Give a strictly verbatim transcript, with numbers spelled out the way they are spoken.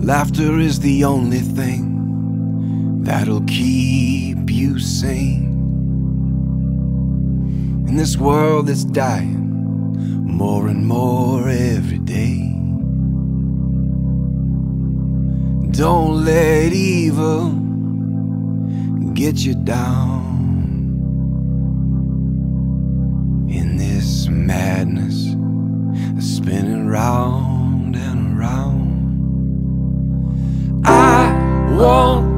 Laughter is the only thing that'll keep you sane in this world that's dying more and more every day. Don't let evil get you down in this madness that's spinning round and around. I want